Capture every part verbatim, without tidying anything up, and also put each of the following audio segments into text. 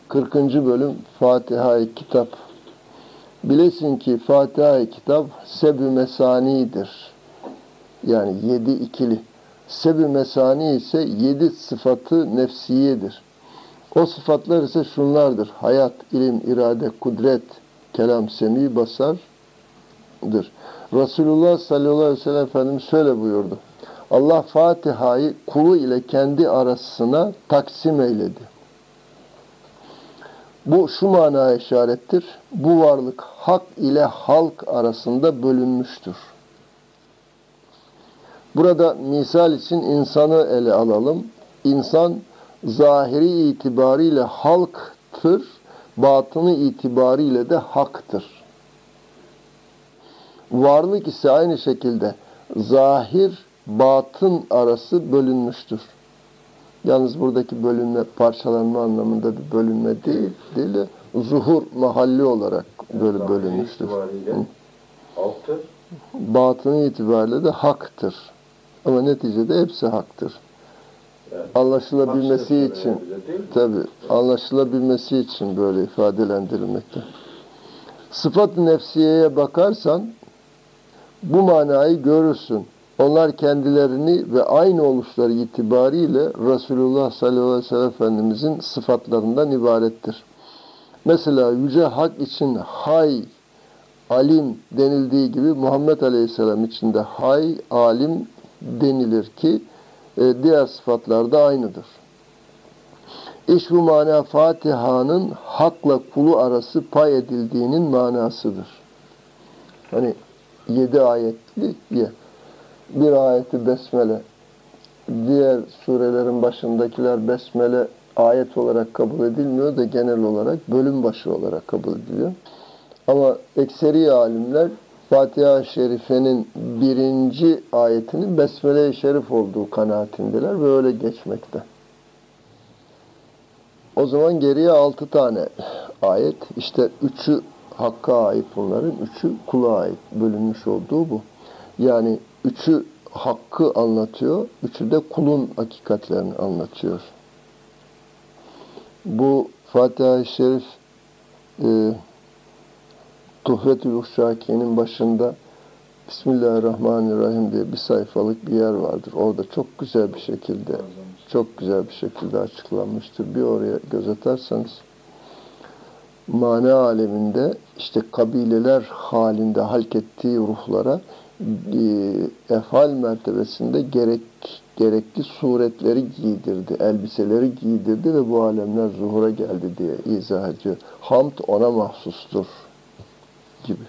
kırkıncı bölüm Fatiha-i Kitap. Bilesin ki Fatiha-i Kitap seb-ü mesanidir. Yani yedi ikili. Seb-ü mesani ise yedi sıfatı nefsiyedir. O sıfatlar ise şunlardır: hayat, ilim, irade, kudret, kelam, semi, basardır. Resulullah sallallahu aleyhi ve sellem Efendimiz şöyle buyurdu: Allah Fatiha'yı kulu ile kendi arasına taksim eyledi. Bu şu manaya işarettir: bu varlık hak ile halk arasında bölünmüştür. Burada misal için insanı ele alalım. İnsan zahiri itibariyle halktır, batını itibariyle de haktır. Varlık ise aynı şekilde zahir, batın arası bölünmüştür. Yalnız buradaki bölünme, parçalanma anlamında bir bölünme değil, değil de zuhur mahalli olarak böyle bölünmüştür. Haktır. Batını itibariyle de haktır. Ama neticede hepsi haktır. Yani, anlaşılabilmesi için, tabi anlaşılabilmesi için böyle ifadelendirilmekte. Sıfat-ı nefsiyeye bakarsan bu manayı görürsün. Onlar kendilerini ve aynı oluşları itibariyle Resulullah sallallahu aleyhi ve sellem Efendimizin sıfatlarından ibarettir. Mesela Yüce Hak için hay, alim denildiği gibi Muhammed Aleyhisselam için de hay, alim denilir ki diğer sıfatlar da aynıdır. İş bu mana Fatiha'nın hakla kulu arası pay edildiğinin manasıdır. Hani yedi ayetli ya, bir ayeti besmele, diğer surelerin başındakiler besmele ayet olarak kabul edilmiyor da genel olarak bölüm başı olarak kabul ediliyor. Ama ekseri alimler Fatiha-i Şerife'nin birinci ayetinin Besmele-i Şerif olduğu kanaatindeler ve öyle geçmekte. O zaman geriye altı tane ayet. İşte üçü Hakk'a ait bunların, üçü kula ait. Bölünmüş olduğu bu. Yani üçü Hakk'ı anlatıyor, üçü de kulun hakikatlerini anlatıyor. Bu Fatiha-i Şerif e, Tuhfetül Uşşakiye'nin başında Bismillahirrahmanirrahim diye bir sayfalık bir yer vardır. Orada çok güzel bir şekilde, çok güzel bir şekilde açıklanmıştır. Bir oraya göz atarsanız, mana aleminde işte kabileler halinde halk ettiği ruhlara e, efal mertebesinde gerek gerekli suretleri giydirdi, elbiseleri giydirdi ve bu alemler zuhura geldi diye izah ediyor. Hamd ona mahsustur gibi.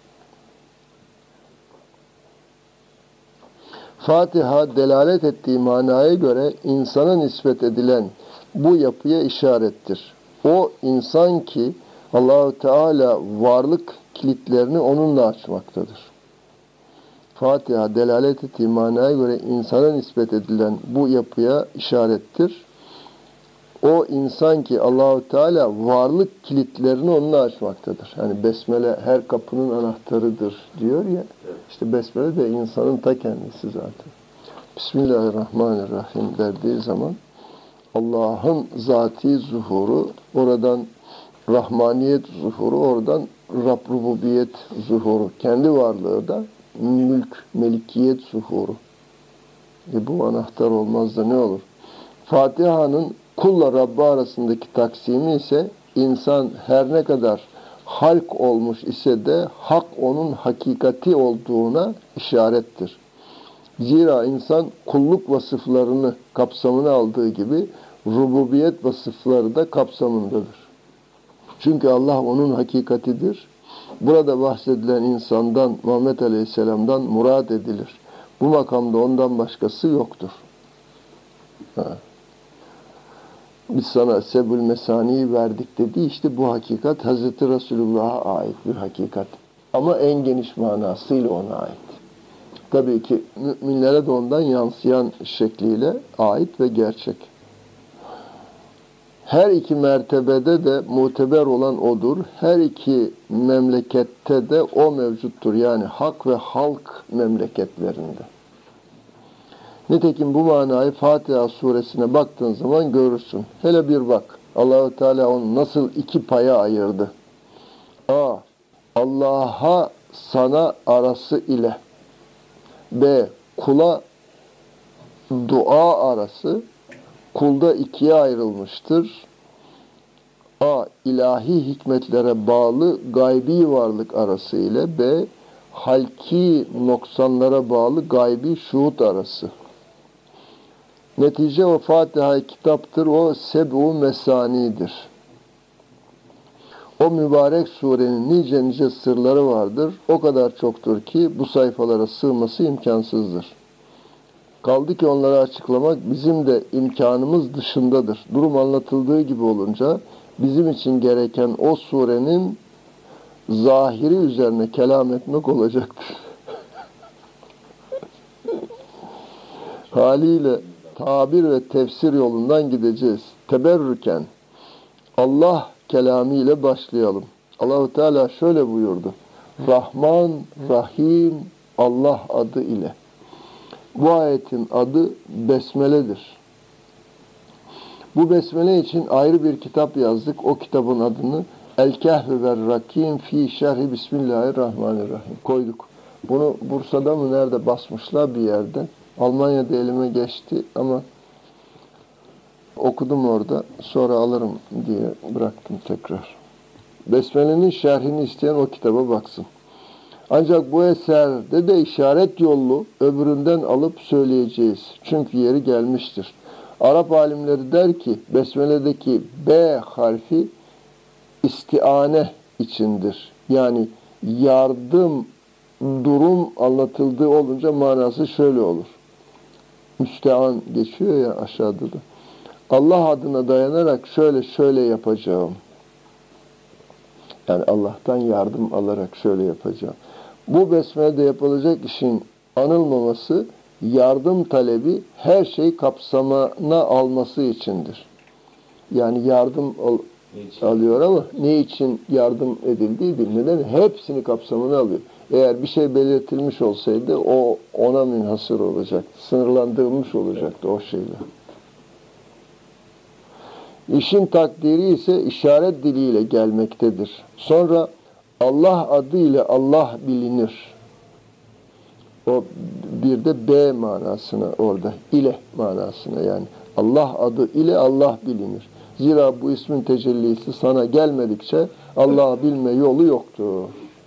Fatiha delalet ettiği manaya göre insana nispet edilen bu yapıya işarettir. O insan ki Allah-u Teala varlık kilitlerini onunla açmaktadır. Fatiha delalet ettiği manaya göre insana nispet edilen bu yapıya işarettir. O insan ki Allah-u Teala varlık kilitlerini onunla açmaktadır. Yani besmele her kapının anahtarıdır diyor ya. İşte besmele de insanın ta kendisi zaten. Bismillahirrahmanirrahim derdiği zaman Allah'ın zati zuhuru, oradan rahmaniyet zuhuru, oradan Rab rububiyet zuhuru, kendi varlığı da mülk, melikiyet zuhuru. E bu anahtar olmaz da ne olur? Fatiha'nın kulla Rabbi arasındaki taksimi ise insan her ne kadar halk olmuş ise de hak onun hakikati olduğuna işarettir. Zira insan kulluk vasıflarını kapsamına aldığı gibi rububiyet vasıfları da kapsamındadır. Çünkü Allah onun hakikatidir. Burada bahsedilen insandan, Muhammed Aleyhisselam'dan murad edilir. Bu makamda ondan başkası yoktur. Ha. Biz sana sebül mesaniyi verdik dediği işte bu hakikat Hazreti Resulullah'a ait bir hakikat. Ama en geniş manasıyla ona ait. Tabii ki müminlere de ondan yansıyan şekliyle ait ve gerçek. Her iki mertebede de muteber olan odur. Her iki memlekette de o mevcuttur. Yani hak ve halk memleketlerinde. Nitekim bu manayı Fatiha suresine baktığın zaman görürsün. Hele bir bak. Allah-u Teala onu nasıl iki paya ayırdı? A. Allah'a sana arası ile. B. Kula dua arası. Kulda ikiye ayrılmıştır. A. İlahi hikmetlere bağlı gaybi varlık arası ile. B. Halki noksanlara bağlı gaybi şuhut arası. Netice o Fatiha kitaptır, o seb'u mesanidir. O mübarek surenin nice nice sırları vardır. O kadar çoktur ki bu sayfalara sığması imkansızdır. Kaldı ki onları açıklamak bizim de imkanımız dışındadır. Durum anlatıldığı gibi olunca bizim için gereken o surenin zahiri üzerine kelam etmek olacaktır. Haliyle tabir ve tefsir yolundan gideceğiz. Teberrüken Allah kelamıyla başlayalım. Allah-u Teala şöyle buyurdu. Rahman, Rahim, Allah adı ile. Bu ayetin adı Besmele'dir. Bu Besmele için ayrı bir kitap yazdık. O kitabın adını El-Kehf ve Rakim fi Şerhi Bismillahirrahmanirrahim koyduk. Bunu Bursa'da mı nerede basmışlar bir yerde. Almanya'da elime geçti ama okudum orada. Sonra alırım diye bıraktım tekrar. Besmele'nin şerhini isteyen o kitaba baksın. Ancak bu eserde de işaret yollu öbüründen alıp söyleyeceğiz. Çünkü yeri gelmiştir. Arap alimleri der ki Besmele'deki B harfi istiane içindir. Yani yardım, durum anlatıldığı olunca manası şöyle olur. Müstean geçiyor ya aşağıda da. Allah adına dayanarak şöyle şöyle yapacağım. Yani Allah'tan yardım alarak şöyle yapacağım. Bu besmelede yapılacak işin anılmaması, yardım talebi her şey kapsamına alması içindir. Yani yardım al, alıyor ama ne için yardım edildiği değil. Neden? Hepsini kapsamına alıyor. Eğer bir şey belirtilmiş olsaydı o ona münhasır olacaktı. Sınırlandırılmış olacaktı o şeyle. İşin takdiri ise işaret diliyle gelmektedir. Sonra Allah adıyla Allah bilinir. O bir de B manasına orada, ile manasına yani. Allah adı ile Allah bilinir. Zira bu ismin tecellisi sana gelmedikçe Allah'ı bilme yolu yoktur.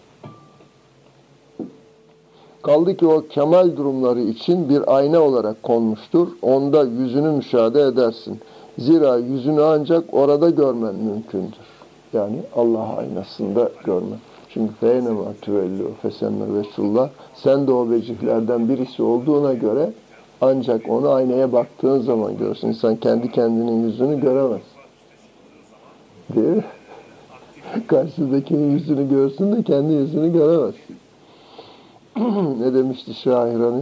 Kaldı ki o kemal durumları için bir ayna olarak konmuştur. Onda yüzünü müşahede edersin. Zira yüzünü ancak orada görmen mümkündür. Yani Allah aynasında görmen. Çünkü feynema tüvellu fesemme veçullah. Sen de o vecihlerden birisi olduğuna göre ancak onu aynaya baktığın zaman görürsün. İnsan kendi kendinin yüzünü göremez. Değil mi? Karşıdakinin yüzünü görsün de kendi yüzünü göremez. Ne demişti şair hani?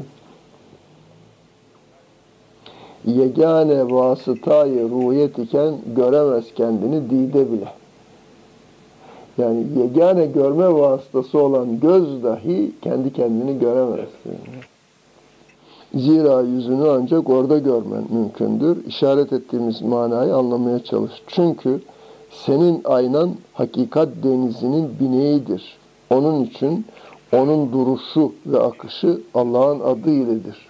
Yegane vasıtayı ruhiyet iken göremez kendini dide bile. Yani yegane görme vasıtası olan göz dahi kendi kendini göremez. Zira yüzünü ancak orada görmen mümkündür. İşaret ettiğimiz manayı anlamaya çalış. Çünkü senin aynan hakikat denizinin bineğidir. Onun için onun duruşu ve akışı Allah'ın adı iledir.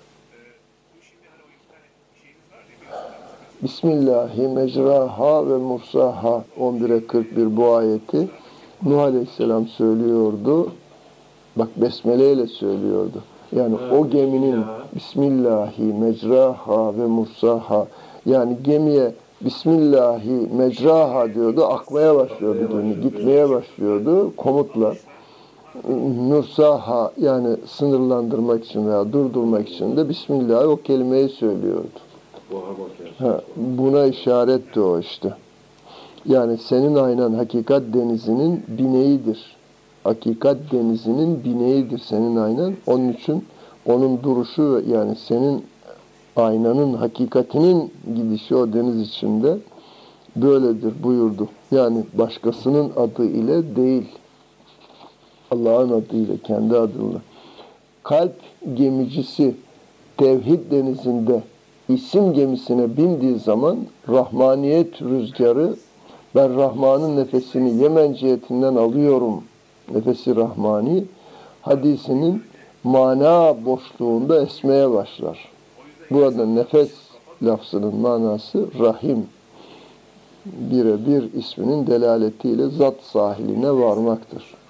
Bismillahi mecraha ve mursaha on bire kırk bir bu ayeti Nuh Aleyhisselam söylüyordu. Bak besmele ile söylüyordu. Yani o geminin Bismillahi mecraha ve mursaha yani gemiye Bismillahi mecraha diyordu. Akmaya başlıyordu gemi. Gitmeye başlıyordu komutla. Mursaha yani sınırlandırmak için veya durdurmak için de Bismillah o kelimeyi söylüyordu. Ha, buna işaretti o işte. Yani senin aynen hakikat denizinin bineğidir. Hakikat denizinin bineğidir senin aynen. Onun için onun duruşu yani senin aynanın hakikatinin gidişi o deniz içinde böyledir buyurdu. Yani başkasının adı ile değil. Allah'ın adıyla, kendi adıyla. Kalp gemicisi tevhid denizinde isim gemisine bindiği zaman rahmaniyet rüzgarı, ben Rahman'ın nefesini Yemen cihetinden alıyorum, nefesi Rahmani, hadisinin mana boşluğunda esmeye başlar. Burada nefes lafzının manası Rahim. Birebir isminin delaletiyle zat sahiline varmaktır.